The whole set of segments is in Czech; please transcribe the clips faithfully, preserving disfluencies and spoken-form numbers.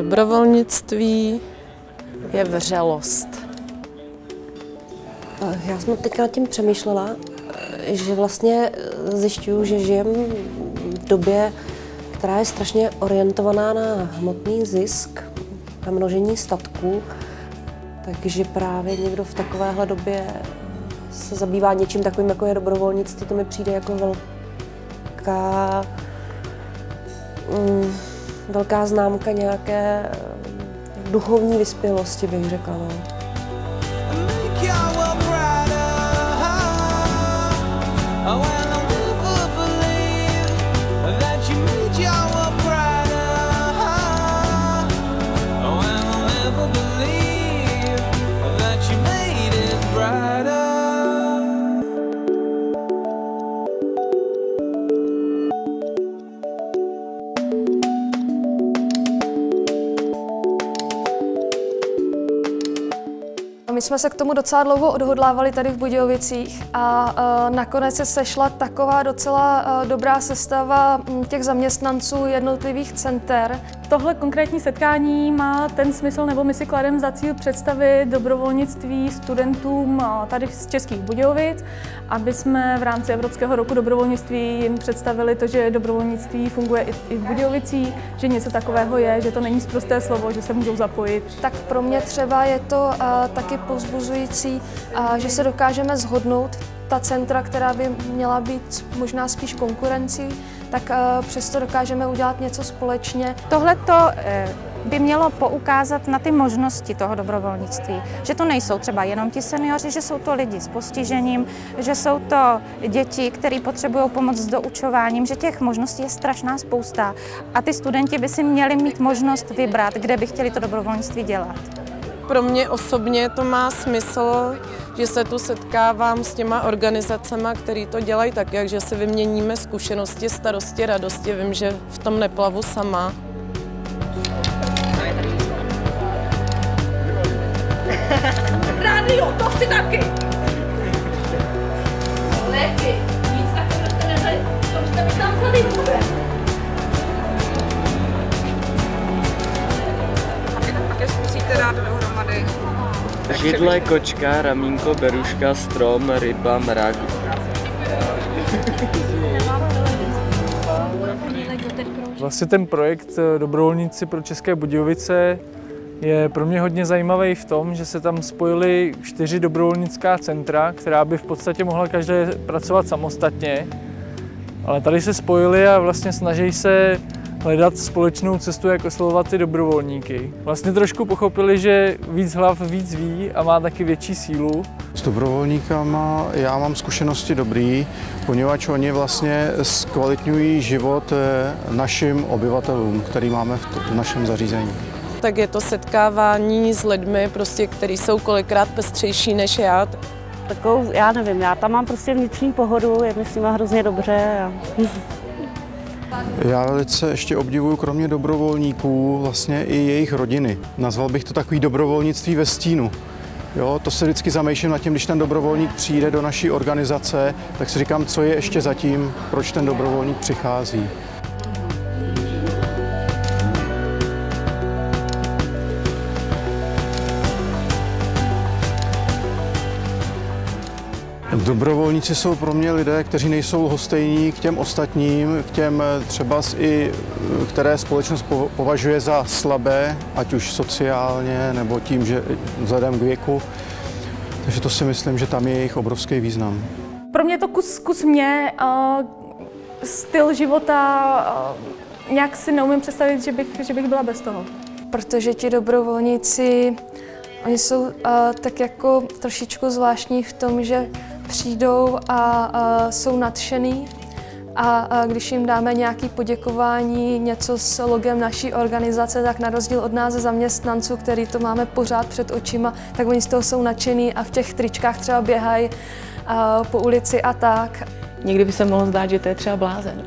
Dobrovolnictví je vřelost. Já jsem teď nad tím přemýšlela, že vlastně zjišťuju, že žijem v době, která je strašně orientovaná na hmotný zisk, na množení statků, takže právě někdo v takovéhle době se zabývá něčím takovým, jako je dobrovolnictví, to mi přijde jako velká, mm, velká známka nějaké duchovní vyspělosti, bych řekla. No. My jsme se k tomu docela dlouho odhodlávali tady v Budějovicích a uh, nakonec se sešla taková docela uh, dobrá sestava těch zaměstnanců jednotlivých center. Tohle konkrétní setkání má ten smysl, nebo my si klademe za cíl představit dobrovolnictví studentům tady z Českých Budějovic, aby jsme v rámci Evropského roku dobrovolnictví jim představili to, že dobrovolnictví funguje i v Budějovicích, že něco takového je, že to není sprosté slovo, že se můžou zapojit. Tak pro mě třeba je to uh, taky povzbuzující, uh, že se dokážeme shodnout. Ta centra, která by měla být možná spíš konkurencí, tak uh, přesto dokážeme udělat něco společně. Tohleto by mělo poukázat na ty možnosti toho dobrovolnictví. Že to nejsou třeba jenom ti seniori, že jsou to lidi s postižením, že jsou to děti, které potřebují pomoc s doučováním, že těch možností je strašná spousta. A ty studenti by si měli mít možnost vybrat, kde by chtěli to dobrovolnictví dělat. Pro mě osobně to má smysl, že se tu setkávám s těma organizacemi, které to dělají tak, jak že si vyměníme zkušenosti, starosti, radosti. Vím, že v tom neplavu sama. Rádio, to chci taky! Léky, nic takového jste nebyli, to byste mi tam vzali do sebe. Také zkusíte dát dohromady. Židle, kočka, ramínko, beruška, strom, ryba, mrak. Vlastně ten projekt Dobrovolníci pro České Budějovice je pro mě hodně zajímavý v tom, že se tam spojily čtyři dobrovolnická centra, která by v podstatě mohla každé pracovat samostatně. Ale tady se spojily a vlastně snaží se hledat společnou cestu, jak oslovovat ty dobrovolníky. Vlastně trošku pochopili, že víc hlav víc ví a má taky větší sílu. S dobrovolníkama já mám zkušenosti dobrý, poněvadž oni vlastně zkvalitňují život našim obyvatelům, který máme v našem zařízení. Tak je to setkávání s lidmi, prostě, kteří jsou kolikrát pestřejší než já. Takovou, já nevím, já tam mám prostě vnitřní pohodu, je mi s nima hrozně dobře. A... Já velice ještě obdivuju kromě dobrovolníků vlastně i jejich rodiny. Nazval bych to takový dobrovolnictví ve stínu. Jo, to se vždycky zamýšlím nad tím, když ten dobrovolník přijde do naší organizace, tak si říkám, co je ještě zatím, proč ten dobrovolník přichází. Dobrovolníci jsou pro mě lidé, kteří nejsou lhostejní k těm ostatním, k těm třeba i, které společnost považuje za slabé, ať už sociálně nebo tím, že vzhledem k věku. Takže to si myslím, že tam je jejich obrovský význam. Pro mě to kus, kus mě, uh, styl života, uh, nějak si neumím představit, že bych, že bych byla bez toho. Protože ti dobrovolníci, oni jsou uh, tak jako trošičku zvláštní v tom, že přijdou a, a jsou nadšený a, a když jim dáme nějaké poděkování, něco s logem naší organizace, tak na rozdíl od nás zaměstnanců, který to máme pořád před očima, tak oni z toho jsou nadšený a v těch tričkách třeba běhají po ulici a tak. Někdy by se mohlo zdát, že to je třeba blázen.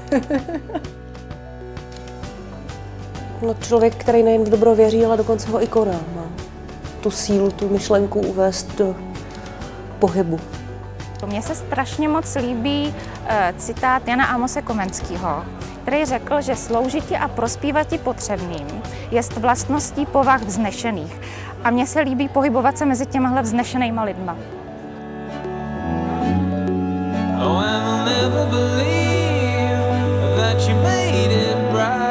No, člověk, který nejen v dobro věří, ale dokonce ho i koná. Má tu sílu, tu myšlenku uvést do pohybu. Mně se strašně moc líbí e, citát Jana Amose Komenského, který řekl, že sloužiti a prospívati potřebným jest vlastností povah vznešených. A mně se líbí pohybovat se mezi těmahle vznešenýma lidma. Oh, I'll never believe that you made it right.